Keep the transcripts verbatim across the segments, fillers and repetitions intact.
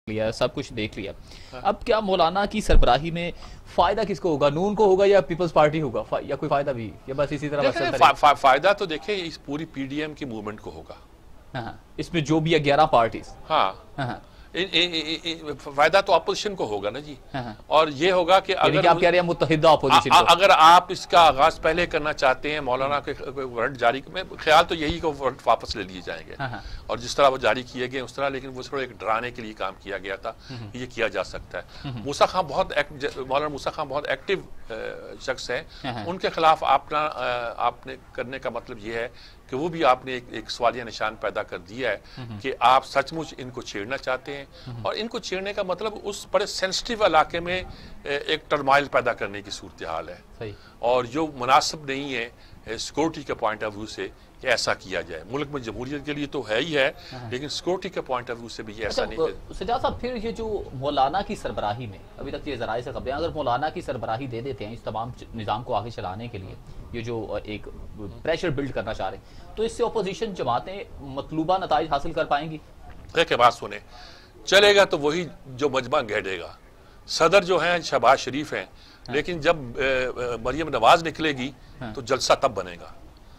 लिया, सब कुछ देख लिया। अब क्या मौलाना की सरबराही में फायदा किसको होगा? नून को होगा या पीपल्स पार्टी होगा, या कोई फायदा भी, या बस इसी तरह फा, फा, फायदा तो देखे इस पूरी पीडीएम की मूवमेंट को होगा। हाँ, इसमें जो भी ग्यारह पार्टीज, हाँ, हाँ इ, इ, इ, इ, फायदा तो अपोजिशन को होगा ना जी। हाँ, और ये होगा कि अगर आप कह रहे हैं मुत्तहिदा अपोजिशन को, अगर आप इसका आगाज पहले करना चाहते हैं, मौलाना के वारंट जारी में ख्याल तो यही को वारंट वापस ले लिए जाएंगे। हाँ, और जिस तरह वो जारी किए गए उस तरह, लेकिन वो थोड़ा एक डराने के लिए काम किया गया था, ये किया जा सकता है। मूसा खान बहुत मौलाना मूसा खान बहुत एक्टिव शख्स है, उनके खिलाफ अपना आपने करने का मतलब ये है कि वो भी आपने एक, एक सवालिया निशान पैदा कर दिया है कि आप सचमुच इनको छेड़ना चाहते हैं। और इनको छेड़ने का मतलब उस बड़े सेंसिटिव इलाके में एक टर्माइल पैदा करने की सूरत हाल है। सही। और जो मुनासिब नहीं है सिक्योरिटी के पॉइंट ऑफ व्यू से कि ऐसा किया जाए। मुल्क में जमहूरियत के लिए तो है ही है, लेकिन सिक्योरिटी के पॉइंट ऑफ व्यू से भी ये ऐसा नहीं है। सजाद साहब, फिर ये जो मौलाना की सरबराही में अभी तक ये ज़राए से खबरें, अगर मौलाना की सरबराही दे देते हैं इस तमाम निज़ाम को आगे चलाने के लिए, ये जो एक प्रेशर बिल्ड करना चाह रहे हैं, तो इससे अपोजिशन जमातें मतलूबा नताइज हासिल कर पाएंगी? एक बात सुने, चलेगा तो वही जो मजमा घेरेगा। सदर जो है शहबाज शरीफ हैं, लेकिन जब मरियम नवाज निकलेगी तो जलसा तब बनेगा।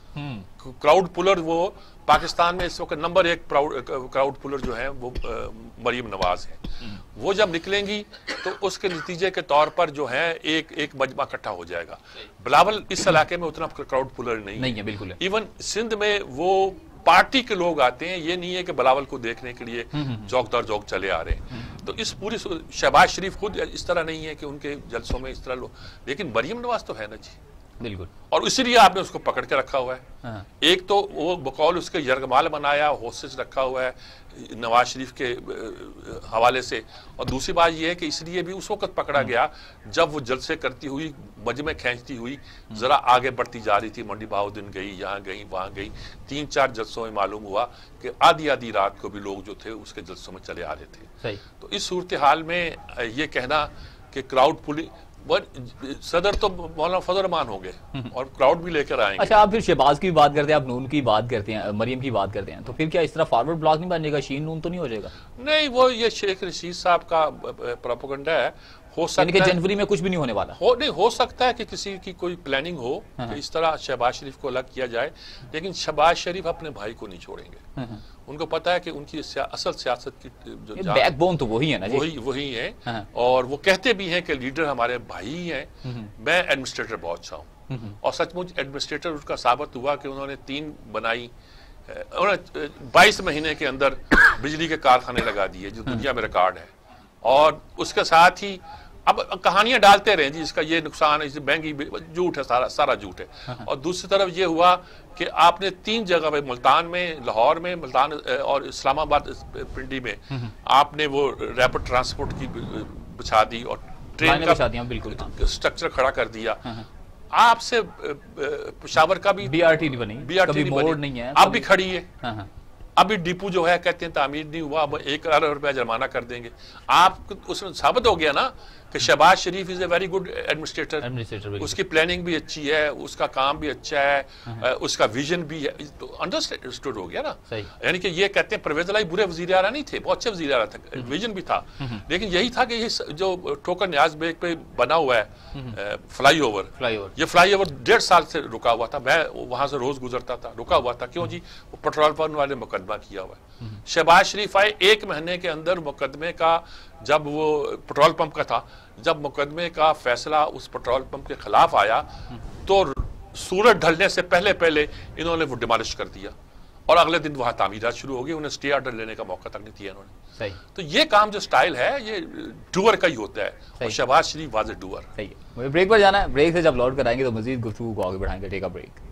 क्राउड पुलर वो पाकिस्तान में इस वक्त नंबर एक क्राउड पुलर जो है वो मरियम नवाज है। वो जब निकलेंगी तो उसके नतीजे के तौर पर जो है एक एक मजमा इकट्ठा हो जाएगा। बिलावल इस इलाके में उतना क्राउड पुलर नहीं, नहीं है, बिल्कुल है। इवन सिंध में वो पार्टी के लोग आते हैं, ये नहीं है कि बिलावल को देखने के लिए जौक दर जौक चले आ रहे हैं। तो इस पूरी शहबाज शरीफ खुद इस तरह नहीं है कि उनके जलसों में इस तरह लोग, लेकिन मरियम नवाज तो है ना जी, बिल्कुल। और इसीलिए आपने उसको पकड़ के रखा हुआ है। हाँ। एक तो वो बकौल उसके यरगमाल बनाया, होस्टेज रखा हुआ है नवाज शरीफ के हवाले से, और दूसरी बात ये है कि इसलिए भी उस वक्त पकड़ा गया जब वो जलसे करती हुई, मजमे खींचती हुई जरा आगे बढ़ती जा रही थी। मंडी बहाउद्दीन गई, यहाँ गई, वहाँ गई, तीन चार जलसों में मालूम हुआ कि आधी आधी रात को भी लोग जो थे उसके जलसों में चले आ रहे थे। सही। तो इस सूरत हाल में ये कहना कि क्राउड पुलिंग, सदर तो मौलाना फजल रहमान हो गए और क्राउड भी लेकर आएंगे। अच्छा, आप फिर शहबाज की बात करते हैं, आप नून की बात करते हैं, मरियम की बात करते हैं, तो फिर क्या इस तरह फॉरवर्ड ब्लॉक नहीं बन जाएगा? शीन नून तो नहीं हो जाएगा? नहीं, वो ये शेख रशीद साहब का प्रोपेगेंडा है। हो सकता है जनवरी में कुछ भी नहीं होने वाला। हो नहीं हो सकता है कि किसी की कोई प्लानिंग हो कि इस तरह शहबाज शरीफ को अलग किया जाए, लेकिन शहबाज शरीफ अपने भाई को नहीं छोड़ेंगे। उनको पता है कि उनकी सिया, असल सियासत की जो बैकबोन तो वही है ना, वही वही है। हाँ। और वो कहते भी हैं कि लीडर हमारे भाई ही हैं। मैं एडमिनिस्ट्रेटर बहुत अच्छा हूँ, और सचमुच एडमिनिस्ट्रेटर उसका साबित हुआ कि उन्होंने तीन बनाई, उन्होंने बाईस महीने के अंदर बिजली के कारखाने लगा दिए जो दुनिया में रिकॉर्ड है। और उसके साथ ही अब कहानियां डालते रहे जी, इसका ये नुकसान है, महंगी, झूठ है, सारा सारा झूठ है। और दूसरी तरफ ये हुआ कि आपने तीन जगह पे, मुल्तान में, लाहौर में, मुल्तान और इस्लामाबाद पिंडी में आपने वो रैपिड ट्रांसपोर्ट की बिछा दी और ट्रेन का बिल्कुल स्ट्रक्चर खड़ा कर दिया। आपसे पेशावर का भी बीआरटी नहीं बनी, बीआरटी नहीं है, अब भी खड़ी है। अभी डिपो जो है कहते हैं तामीर नहीं हुआ, अब एक अरब रुपया जुर्माना कर देंगे। आप उसमें साबित हो गया ना कि Shahbaz Sharif is a very good administrator, उसकी प्लानिंग भी अच्छी है, उसका काम भी अच्छा है, उसका विजन भी है, तो अंडरस्टूड हो गया ना। यानी कि ये कहते हैं परवेज लाई बुरे वजीर आला नहीं थे, बहुत अच्छे वजीर आला थे, विजन भी था, लेकिन यही था कि ये जो ठोकर न्याज बेग पे बना हुआ है फ्लाई ओवर, ये फ्लाई ओवर डेढ़ साल से रुका हुआ था। मैं वहां से रोज गुजरता था, रुका हुआ था। क्यों जी? वो पेट्रोल पंप वाले मुकदमा किया हुआ है। शहबाज शरीफ आए, एक महीने के अंदर मुकदमे का, जब वो पेट्रोल पंप का था, जब मुकदमे का फैसला उस पेट्रोल पंप के खिलाफ आया तो सूरज ढलने से पहले पहले इन्होंने वो डिमोलिश कर दिया, और अगले दिन वहां तामीरात शुरू हो गई। उन्हें स्टे ऑर्डर लेने का मौका तक नहीं दिया इन्होंने। सही। तो ये काम जो स्टाइल है ये डूअर का ही होता है, और Shahbaz Sharif was a doer. सही है। ब्रेक पर जाना है, ब्रेक से जब लौट कर आएंगे तो मजीद गुफ्तगू को आगे बढ़ाएंगे। Take a break.